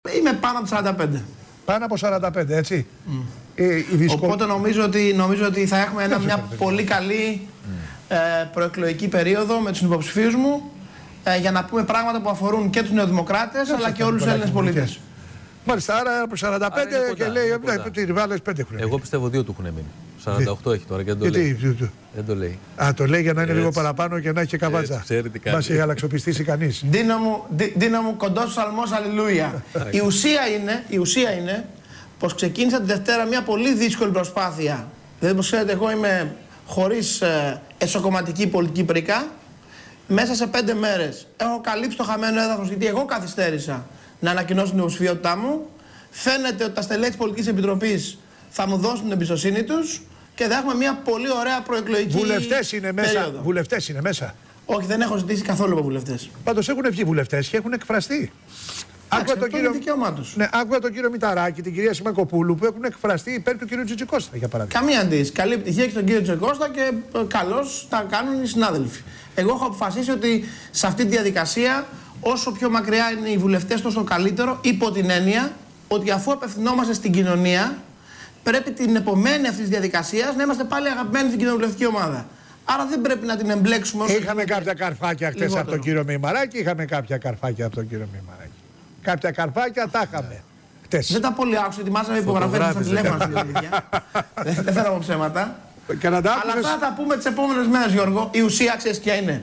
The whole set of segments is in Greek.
Είμαι πάνω από 45. Πάνω από 45, έτσι. Οπότε νομίζω ότι θα έχουμε μια πολύ καλή προεκλογική περίοδο με τους υποψηφίους μου για να πούμε πράγματα που αφορούν και τους νεοδημοκράτες αλλά και όλους τους Έλληνες πολίτες. Μάλιστα, άρα από 45 και λέει ότι βάλες 5 χρόνια. Εγώ πιστεύω 2 του έχουν μείνει. 48 έχει τώρα και δεν το λέει. Δεν το λέει. Α, το λέει για να είναι λίγο παραπάνω και να έχει και καβάτσα. Μας έχει αλλαξοπιστήσει κανείς. Δίνω μου κοντός ψαλμός, αλληλούια. Η ουσία είναι πως ξεκίνησα τη Δευτέρα μια πολύ δύσκολη προσπάθεια. Δηλαδή, όπως ξέρετε, εγώ είμαι χωρίς εσωκομματική πολιτική πρικά. Μέσα σε 5 μέρες έχω καλύψει το χαμένο έδαφος, γιατί εγώ καθυστέρησα να ανακοινώσω την υποψηφιότητά μου. Φαίνεται ότι τα στελέχη της Πολιτικής Επιτροπής θα μου δώσουν την εμπιστοσύνη τους και θα έχουμε μια πολύ ωραία προεκλογική περίοδο. Βουλευτές είναι μέσα. Όχι, δεν έχω ζητήσει καθόλου από βουλευτές. Πάντως έχουν βγει βουλευτές και έχουν εκφραστεί. Άκουγα τον κύριο Μηταράκη, την κυρία Σιμακοπούλου που έχουν εκφραστεί υπέρ του κύριου Τζιτζικώστα, για παράδειγμα. Καμία αντίρρηση. Καλή επιτυχία και στον κύριο Τζιτζικώστα και καλώς τα κάνουν οι συνάδελφοι. Εγώ έχω αποφασίσει ότι σε αυτή τη διαδικασία, όσο πιο μακριά είναι οι βουλευτές, τόσο καλύτερο, υπό την έννοια ότι αφού απευθυνόμαστε στην κοινωνία, πρέπει την επομένη αυτή τη διαδικασία να είμαστε πάλι αγαπημένοι στην κοινοβουλευτική ομάδα. Άρα δεν πρέπει να την εμπλέξουμε όσο. Είχαμε κάποια καρφάκια χτες από τον κύριο Μημαράκη, Κάποια καρφάκια τα είχαμε χτες. Δεν τα πολύ άκουσα, ετοιμάσαμε υπογραφές στα τηλέφωνα στην αλήθεια. Δεν θέλω να πω ψέματα. Αλλά θα τα πούμε τις επόμενες μέρες, Γιώργο. Η ουσία, ξέρεις ποια είναι.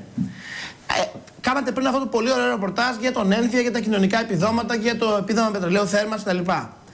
Κάνατε πριν αυτό το πολύ ωραίο ρεπορτάζ για τον ένφια, για τα κοινωνικά επιδόματα, για το επίδομα πετρελαίου θέρμανσης κτλ.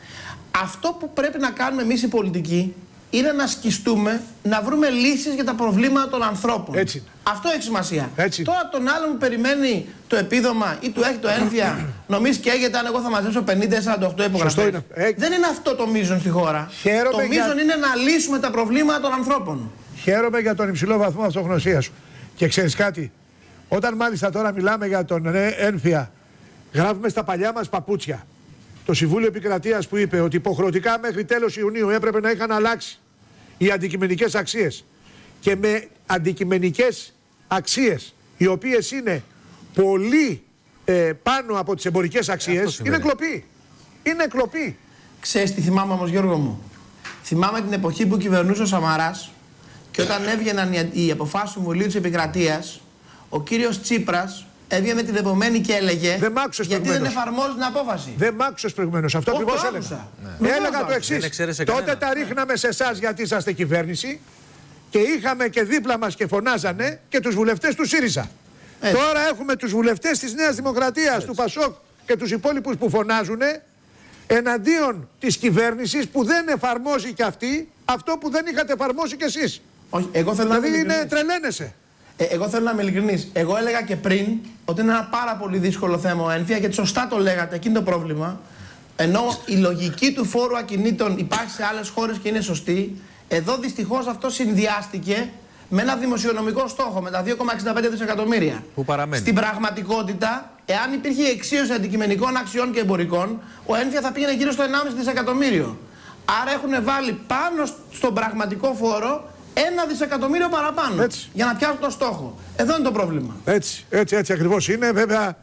Αυτό που πρέπει να κάνουμε εμείς οι πολιτικοί είναι να σκιστούμε, να βρούμε λύσεις για τα προβλήματα των ανθρώπων. Έτσι. Αυτό έχει σημασία. Έτσι. Τώρα τον άλλον που περιμένει το επίδομα ή του έχει το ένφια, νομίζει και έγινε αν εγώ θα μαζέψω 50-48 υπογραφές. Δεν είναι αυτό το μείζον στη χώρα. Το μείζον είναι να λύσουμε τα προβλήματα των ανθρώπων. Χαίρομαι για τον υψηλό βαθμό αυτογνωσίας σου. Και ξέρεις κάτι, όταν μάλιστα τώρα μιλάμε για τον ένφια, γράφουμε στα παλιά μας παπούτσια το Συμβούλιο Επικρατείας που είπε ότι υποχρεωτικά μέχρι τέλος Ιουνίου έπρεπε να είχαν αλλάξει οι αντικειμενικές αξίες. Και με αντικειμενικές αξίες, οι οποίες είναι πολύ πάνω από τις εμπορικές αξίες, είναι κλοπή. Είναι κλοπή. Ξέρεις τι θυμάμαι όμως, Γιώργο μου? Θυμάμαι την εποχή που κυβερνούσε ο Σαμαράς και όταν έβγαιναν οι αποφάσεις του Συμβουλίου της Επικρατείας, ο κύριος Τσίπρας έβγαινε την επομένη και έλεγε γιατί δεν εφαρμόζει την απόφαση. Δεν μ' άκουσες προηγουμένως. Αυτό ακριβώς έλεγα. Έλεγα το εξής. Τότε τα ρίχναμε σε εσάς γιατί είσαστε κυβέρνηση και είχαμε και δίπλα μας και φωνάζανε και τους βουλευτές του ΣΥΡΙΖΑ. Τώρα έχουμε τους βουλευτές της Νέας Δημοκρατίας, του ΠΑΣΟΚ και τους υπόλοιπους που φωνάζουνε εναντίον της κυβέρνησης που δεν εφαρμόζει κι αυτή αυτό που δεν είχατε εφαρμόσει κι εσείς. Όχι, εγώ θέλω δηλαδή είναι τρελαίνεσαι. Εγώ θέλω να είμαι ειλικρινής. Εγώ έλεγα και πριν ότι είναι ένα πάρα πολύ δύσκολο θέμα ο ένφια, γιατί σωστά το λέγατε, εκείνο το πρόβλημα. Ενώ η λογική του φόρου ακινήτων υπάρχει σε άλλες χώρες και είναι σωστή, εδώ δυστυχώς αυτό συνδυάστηκε με ένα δημοσιονομικό στόχο, με τα 2,65 δισεκατομμύρια. Που παραμένει. Στην πραγματικότητα, εάν υπήρχε εξίωση αντικειμενικών αξιών και εμπορικών, ο ένφια θα πήγαινε γύρω στο 1,5 δισεκατομμύριο. Άρα έχουν βάλει πάνω στον πραγματικό φόρο 1 δισεκατομμύριο παραπάνω. Έτσι. Για να πιάσουν το στόχο. Εδώ είναι το πρόβλημα. Έτσι ακριβώς είναι. Βέβαια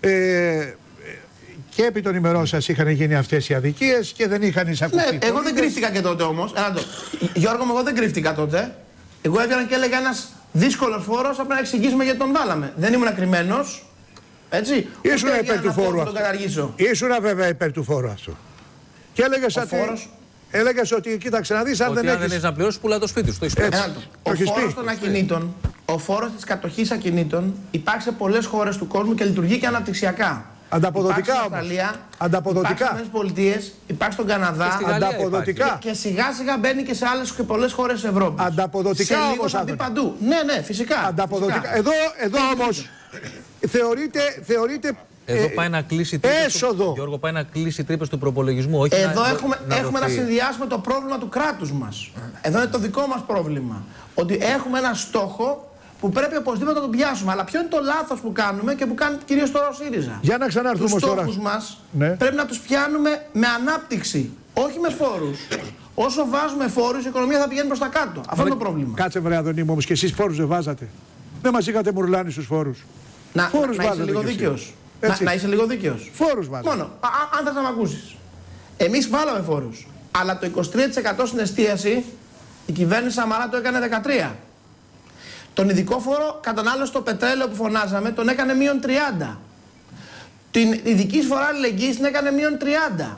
και επί των ημερών σας είχαν γίνει αυτές οι αδικίες και δεν είχαν εισακουστεί. Ναι, εγώ δεν κρύφτηκα και τότε όμως. Γιώργο μου, εγώ δεν κρύφτηκα τότε. Εγώ έβγαινα και έλεγα ένας δύσκολος φόρος, απλά να εξηγήσουμε γιατί τον βάλαμε. Δεν ήμουν ακριμένος. Έτσι. Ήσουν υπέρ του φόρου αυτού. Ήσουν βέβαια υπέρ του φόρου αυτού. Και έλεγες ότι κοίταξε να δεις, αν δεν έχεις να πληρώσεις, πουλά το σπίτι σου. Ο φόρος των ακινήτων, ο φόρος της κατοχής ακινήτων υπάρχει σε πολλές χώρες του κόσμου και λειτουργεί και αναπτυξιακά. Ανταποδοτικά όμως. Υπάρχει στην Ιταλία, υπάρχει στις ΗΠΑ, υπάρχει στον Καναδά. Ανταποδοτικά. Και σιγά σιγά μπαίνει και σε άλλες και πολλές χώρες της Ευρώπης. Ανταποδοτικά σε λίγο όμως. θα μπει παντού. Ναι, φυσικά. Ανταποδοτικά. Φυσικά. Εδώ όμως θεωρείται εδώ πάει να κλείσει τρύπες Γιώργο, πάει να κλείσει τρύπες του προπολογισμού. Όχι εδώ έχουμε να συνδυάσουμε το πρόβλημα του κράτους μας. Εδώ είναι το δικό μας πρόβλημα. Ότι έχουμε ένα στόχο που πρέπει οπωσδήποτε να τον πιάσουμε. Αλλά ποιο είναι το λάθος που κάνουμε και που κάνει κυρίως τώρα ο ΣΥΡΙΖΑ? Για να ξαναρθούμε τους στόχους μας πρέπει να τους πιάνουμε με ανάπτυξη, όχι με φόρους. Όσο βάζουμε φόρους, η οικονομία θα πηγαίνει προς τα κάτω. Αυτό είναι το πρόβλημα. Κάτσε βρε Αδωνή μου, όμως και εσείς φόρους δεν βάζατε. Δεν μας είχατε μουρλάνει στους φόρους. Να είσαι λίγο δίκαιος. Να είσαι λίγο δίκαιος. Φόρους βάζουμε. Μόνο, αν θες να με ακούσεις. Εμείς βάλαμε φόρους. Αλλά το 23% στην εστίαση η κυβέρνηση Σαμαρά το έκανε 13%. Τον ειδικό φόρο κατανάλωση στο πετρέλαιο που φωνάζαμε τον έκανε -30%. Την ειδική εισφορά αλληλεγγύης την έκανε -30%.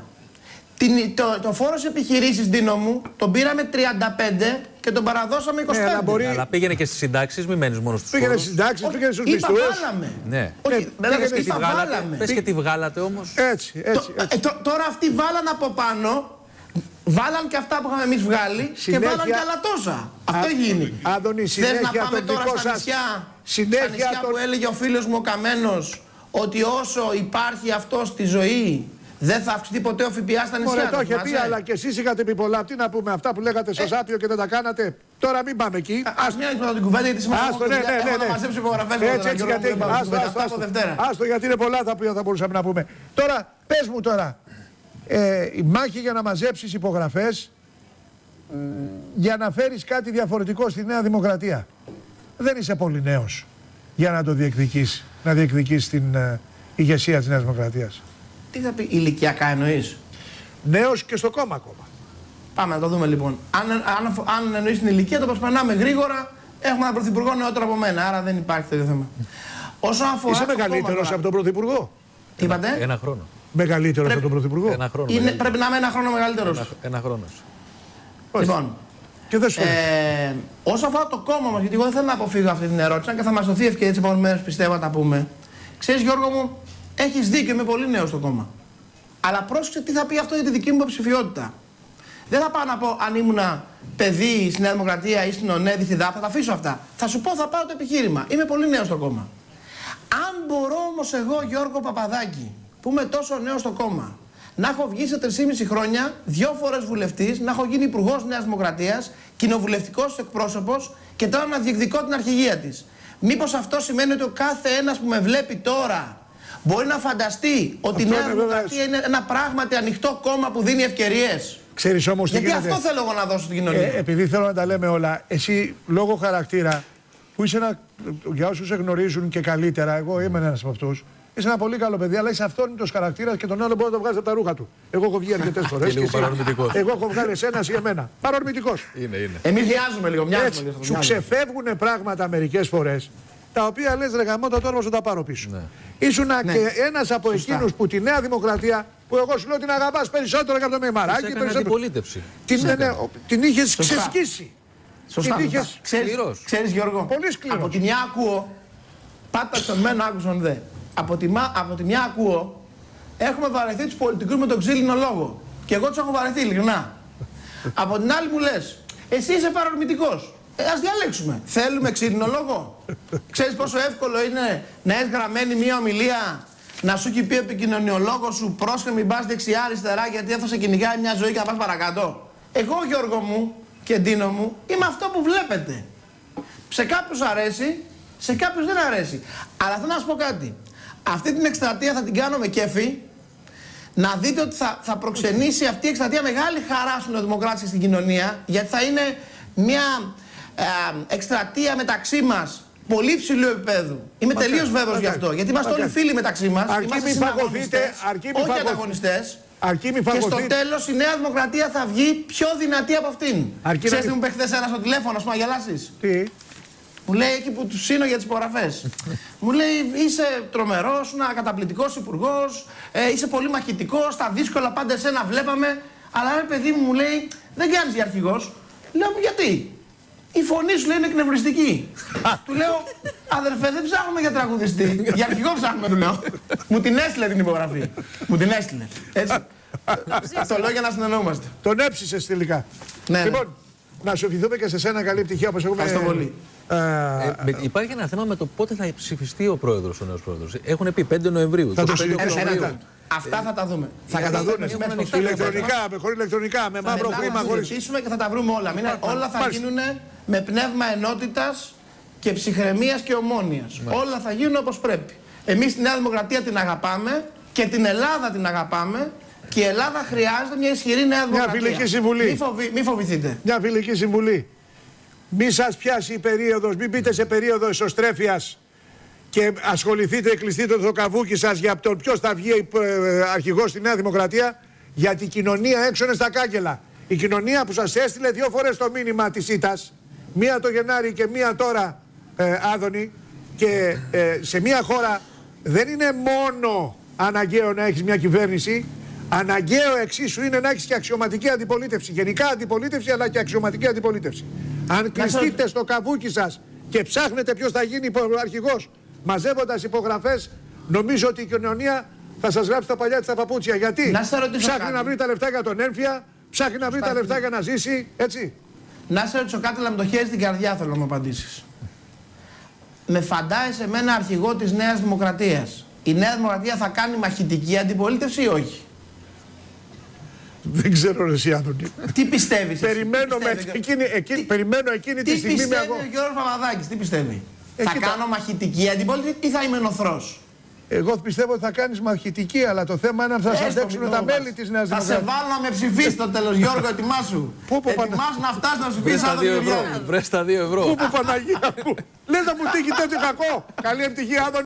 Το φόρο σε επιχειρήσεις, Ντίνο μου, τον πήραμε 35% και τον παραδώσαμε 25%. Ναι, αλλά πήγαινε και στις συντάξεις, μην μένεις μόνο στους φόρους. Πήγαινε στις συντάξεις, πήγαινε στους μισθούς. Βάλαμε. Ναι. Όχι, πες και τι βγάλατε όμως. Έτσι. Τώρα αυτοί βάλαν από πάνω, βάλαν και αυτά που είχαμε εμείς βγάλει και βάλαν και άλλα τόσα. Αυτό γίνει. Άδωνη, θες να πάμε τώρα στα νησιά που έλεγε ο φίλος μου ο Καμένος ότι όσο υπάρχει αυτό στη ζωή δεν θα αυξηθεί ποτέ ο ΦΠΑ στα νησιά. Ωραία, το είχε πει, αλλά και εσείς είχατε πει πολλά. Τι να πούμε, αυτά που λέγατε στο Σάπιο και δεν τα κάνατε. Τώρα μην πάμε εκεί. Ας μια πρώτα την κουβέντα, γιατί σήμερα έχω να μαζέψει υπογραφές. Έτσι, γιατί. Άστο, γιατί είναι πολλά τα οποία θα μπορούσαμε να πούμε. Τώρα, πες μου τώρα. Η μάχη για να μαζέψεις υπογραφές για να φέρεις κάτι διαφορετικό στη Νέα Δημοκρατία. Δεν είσαι πολύ νέος για να το διεκδικείς, να διεκδικείς την ηγεσία της Νέας Δημοκρατίας. Τι θα πει, ηλικιακά εννοείς? Νέος και στο κόμμα ακόμα. Πάμε να το δούμε λοιπόν. Αν εννοείς την ηλικία, το προσπερνάμε γρήγορα. Έχουμε έναν πρωθυπουργό νεότερο από μένα, άρα δεν υπάρχει τέτοιο θέμα. Όσον αφορά. Είσαι μεγαλύτερος από τον πρωθυπουργό. Τι είπατε? Ένα χρόνο. Μεγαλύτερος από τον πρωθυπουργό. Ένα χρόνο. Πρέπει να είμαι ένα χρόνο μεγαλύτερος. Ένα χρόνο. Λοιπόν. Και δεν σου όσον αφορά το κόμμα μας, γιατί εγώ δεν θέλω να αποφύγω αυτή την ερώτηση, αν και θα μας δοθεί ευκαιρία τις επόμενες μέρες, πιστεύω να τα πούμε. Ξέρεις, Γιώργο μου, έχεις δίκιο, είμαι πολύ νέος στο κόμμα. Αλλά πρόσεξε τι θα πει αυτό για τη δική μου υποψηφιότητα. Δεν θα πάω να πω αν ήμουνα παιδί στη Νέα Δημοκρατία ή στην ΟΝΕΔ ή στη ΔΑΠ, θα τα αφήσω αυτά. Θα σου πω, θα πάω το επιχείρημα. Είμαι πολύ νέος στο κόμμα. Αν μπορώ όμως εγώ, Γιώργο Παπαδάκη, που είμαι τόσο νέος στο κόμμα, να έχω βγει σε 3,5 χρόνια, 2 φορές βουλευτής, να έχω γίνει υπουργός Νέας Δημοκρατίας, κοινοβουλευτικός εκπρόσωπος και τώρα να διεκδικώ την αρχηγία της. Μήπως αυτό σημαίνει ότι ο κάθε ένας που με βλέπει τώρα μπορεί να φανταστεί ότι η Νέα Δημοκρατία είναι ένα πράγματι ανοιχτό κόμμα που δίνει ευκαιρίες? Ξέρεις όμως τι γιατί γίνεται. αυτό θέλω εγώ να δώσω στην κοινωνία. Επειδή θέλω να τα λέμε όλα, εσύ λόγω χαρακτήρα που είσαι ένα, για όσους σε γνωρίζουν και καλύτερα, εγώ είμαι ένας από αυτούς. Είσαι ένα πολύ καλό παιδί, αλλά είσαι αυτόνυτος χαρακτήρας και τον άλλο μπορεί να το βγάζει από τα ρούχα του. Εγώ έχω βγει αρκετές φορές. Εγώ έχω βγάλει εσένα ή εμένα. Παρορμητικός. Είναι. Εμείς μοιάζουμε λίγο. Σου ξεφεύγουν πράγματα μερικές φορές, τα οποία λες ρε γαμώτα, τώρα σου τα πάρω πίσω. Ήσουν και ένας από εκείνους που τη Νέα Δημοκρατία, που εγώ σου λέω την αγαπάς περισσότερο από τον Μεϊμαράκη. Την είχες ξεσκίσει. Σωστά. Ξέρεις, Γιώργο, πολύ σκληρός. Από τη μια ακούω, πάτα στον μένα άκουσαν δε. Από τη μια ακούω, έχουμε βαρεθεί τους πολιτικούς με τον ξύλινο λόγο. Και εγώ τους έχω βαρεθεί, ειλικρινά. Από την άλλη μου λες, εσύ είσαι παρορμητικός. Ας διαλέξουμε. Θέλουμε ξύλινο λόγο? Ξέρεις πόσο εύκολο είναι να έχεις γραμμένη μια ομιλία, να σου έχει πει ο επικοινωνιολόγος σου, πρόσχε μην πας δεξιά-αριστερά, γιατί αυτό σε κυνηγάει μια ζωή και να πας παρακάτω? Εγώ, Γιώργο μου και Ντίνο μου, είμαι αυτό που βλέπετε. Σε κάποιους αρέσει, σε κάποιους δεν αρέσει. Αλλά θέλω να σας πω κάτι. Αυτή την εκστρατεία θα την κάνω με κέφι. Να δείτε ότι θα προξενήσει αυτή η εκστρατεία μεγάλη χαρά στους νεοδημοκράτες στην κοινωνία, γιατί θα είναι μια εκστρατεία μεταξύ μας πολύ ψηλού επίπεδου. Είμαι τελείως βέβαιος γι' αυτό. Γιατί είμαστε όλοι φίλοι μεταξύ μας. Είμαστε συναγωνιστές, όχι ανταγωνιστές. Και στο τέλος η Νέα Δημοκρατία θα βγει πιο δυνατή από αυτήν. Ξέρεις τι μου είπε χθες ένας στο τηλέφωνο, ας πούμε, να γελάσεις? Τι? Μου λέει εκεί που του σύνω για τις υπογραφές. Μου λέει είσαι τρομερός, ένα καταπληκτικός υπουργός, είσαι πολύ μαχητικός, τα δύσκολα πάντα εσένα βλέπαμε. Αλλά ρε παιδί μου, λέει, δεν κάνεις για αρχηγός. Λέω γιατί? Η φωνή σου λέει είναι εκνευριστική. Του λέω, αδερφέ, δεν ψάχνουμε για τραγουδιστή. Για αρχηγό ψάχνουμε, του λέω. Μου την έστειλε την υπογραφή. Μου την έστειλε. Έτσι. Το λέω για να συνεννοούμαστε. Τον έψησες τελικά. Ναι. Λοιπόν, να σου ευχηθούμε και σε σένα καλή επιτυχία όπως έχουμε. Ευχαριστώ πολύ. Υπάρχει ένα θέμα με το πότε θα ψηφιστεί ο πρόεδρος, ο νέος πρόεδρος. Έχουν πει 5 Νοεμβρίου. Αυτά θα τα δούμε. Θα καταδούνε ηλεκτρονικά, χωρίς ηλεκτρονικά, με μαύρο χρήμα. Θα συζητήσουμε και θα τα βρούμε όλα. Όλα θα γίνουν με πνεύμα ενότητας και ψυχραιμίας και ομόνοιας. Όλα θα γίνουν όπως πρέπει. Εμείς τη Νέα Δημοκρατία την αγαπάμε και την Ελλάδα την αγαπάμε. Και η Ελλάδα χρειάζεται μια ισχυρή Νέα Δημοκρατία. Μια φιλική συμβουλή. Μη φοβηθείτε. Μια φιλική συμβουλή. Μη σας πιάσει η περίοδος, μην μπείτε σε περίοδο εσωστρέφειας και ασχοληθείτε, κλειστείτε το καβούκι σας για τον ποιος θα βγει αρχηγός στη Νέα Δημοκρατία, γιατί η κοινωνία έξω είναι στα κάγκελα. Η κοινωνία που σας έστειλε 2 φορές το μήνυμα της ήττας, μία το Γενάρη και μία τώρα, Άδωνη, και σε μία χώρα δεν είναι μόνο αναγκαίο να έχεις μια κυβέρνηση, αναγκαίο εξίσου είναι να έχεις και αξιωματική αντιπολίτευση. Γενικά αντιπολίτευση, αλλά και αξιωματική αντιπολίτευση. Αν κλειστείτε στο καβούκι σας και ψάχνετε ποιος θα γίνει αρχηγός, μαζεύοντας υπογραφές, νομίζω ότι η κοινωνία θα σας γράψει τα παλιά της τα παπούτσια. Γιατί ψάχνει να βρει τα λεφτά για τον έμφυα, ψάχνει να βρει τα λεφτά για να ζήσει, έτσι. Να σε ρωτήσω κάτι, αλλά με το χέρι στην καρδιά θέλω να μου απαντήσεις. Με φαντάζεσαι με ένα αρχηγό της Νέας Δημοκρατίας, η Νέα Δημοκρατία θα κάνει μαχητική αντιπολίτευση ή όχι? Δεν ξέρω εσύ, Άδωνη. Τι πιστεύεις? Περιμένω εκείνη τη στιγμή. Τι πιστεύει ο Γιώργος Παπαδάκης, τι πιστεύει? Θα κάνω μαχητική αντιπολίτευση ή θα είμαι νοθρός? Εγώ πιστεύω ότι θα κάνεις μαχητική, αλλά το θέμα είναι αν θα σας αντέξουν τα μέλη της Νέας Δημοκρατίας. Θα σε βάλω να με ψηφίσεις στο τέλος, Γιώργο, ετοιμάσου. Ετοιμάσου να φτάσεις να ψηφίσεις άλλο Βρες τα 2 ευρώ. Πού Παναγία μου. Λες να μου τύχει τέτοιο κακό. Καλή ευτυχία, Άδωνη.